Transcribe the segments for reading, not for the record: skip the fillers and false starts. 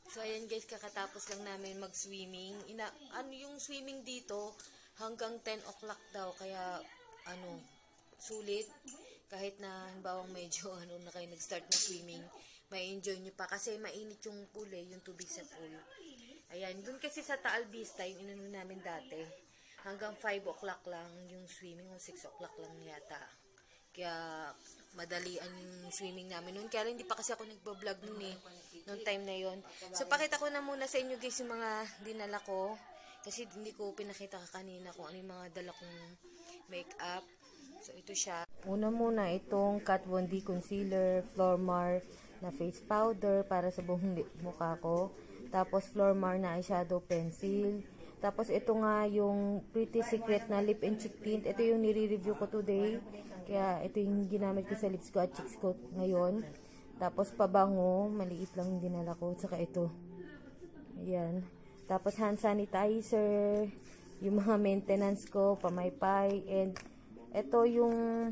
So, ayan guys, kakatapos lang namin mag-swimming. Ano yung swimming dito, hanggang 10 o'clock daw. Kaya, sulit. Kahit na, bawang medyo, na kayo nag-start na swimming, may enjoy nyo pa. Kasi mainit yung pool yung tubig sa pool. Ayan, dun kasi sa Taal Vista, yung inano namin dati, hanggang 5 o'clock lang yung swimming, o 6 o'clock lang yata. Kaya, madalian yung swimming namin noon. Kaya hindi pa kasi ako nagbablog noon noong time na yon. So, pakita ko na muna sa inyo guys yung mga dinala ko. Kasi hindi ko pinakita kanina kung ano yung mga dala kong makeup. So, ito siya. Una muna itong Kat Von D Concealer, Flormar na face powder para sa buong mukha ko. Tapos, Flormar na eyeshadow pencil. Tapos, ito nga yung Pretty Secret na lip and cheek tint. Ito yung nire-review ko today. Kaya, ito yung ginamit ko sa lips ko at cheeks ko ngayon. Tapos, pabango. Maliit lang yung dinala ko. Saka ito. Ayan. Tapos, hand sanitizer. Yung mga maintenance ko. Pamaypay. And, ito yung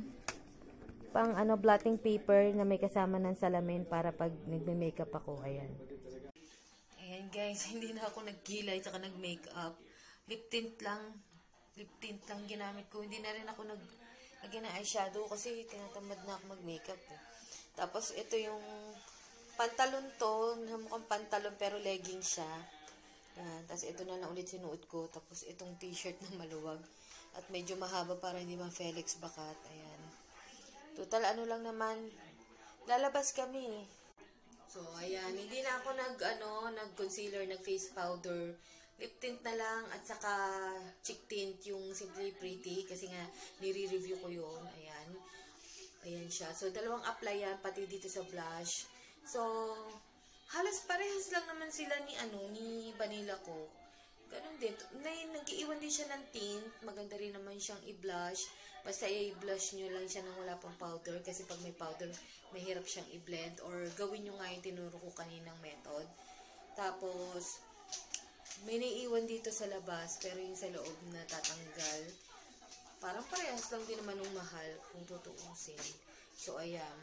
pang blotting paper na may kasama ng salamin para pag nagme-makeup ako. Ayan. Ayan guys, hindi na ako nag-kilay tsaka nag-makeup. Lip tint lang ginamit ko. Hindi na rin ako lagyan ng eyeshadow kasi tinatamad na ako mag-makeup. Tapos ito yung pantalon to, mukhang pantalon pero legging siya. Ayan. Tapos ito na lang ulit sinuot ko. Tapos itong t-shirt na maluwag at medyo mahaba para hindi ma-Felix bakat. Ayan. Total lang naman, lalabas kami. So, ayan, hindi na ako nag-concealer, nag-face powder, lip tint na lang, at saka cheek tint, yung Simply Pretty, kasi nga, nire-review ko yun, ayan. Ayan siya. So, dalawang apply yan, pati dito sa blush. So, halos parehas lang naman sila ni Vanilla ko. Ganun din. Nag-iiwan din siya ng tint. Maganda rin naman siyang i-blush. Basta i-blush nyo lang siya nang wala pang powder. Kasi pag may powder, mahirap siyang i-blend. Or gawin nyo nga yung tinuro ko kaninang method. Tapos, may naiiwan dito sa labas. Pero yung sa loob na tatanggal. Parang parehas lang din naman ng mahal kung tutuusin. So, ayan.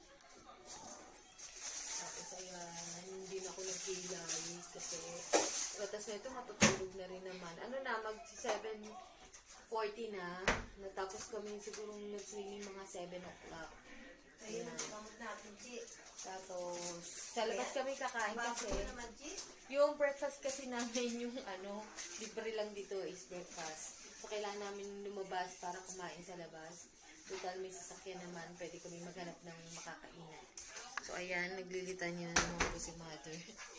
Tapos, ayan. Hindi na ako nag-kilay. Kasi, tapos na ito, matutulog na rin naman. Mag-7:40 na. Natapos kami siguro nag-swimming mga 7 o'clock. Ayan. Tapos, sa labas kami kakain kasi yung breakfast kasi namin yung libre lang dito is breakfast. So, kailangan namin lumabas para kumain sa labas. Total, may sasakyan naman. Pwede kami maghanap ng makakainan. So, ayan, naglilitan niya na naman po si mother.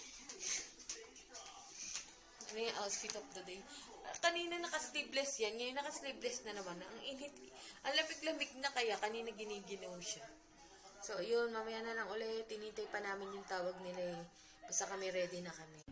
Ano yung outfit of the day? Kanina naka-sleeveless yan. Ngayon naka-sleeveless na naman. Ang init. Ang lamig-lamig na kaya. Kanina giniginaw siya. So, yun. Mamaya na lang ulit. Tinitay pa namin yung tawag nila. Basta kami ready na kami.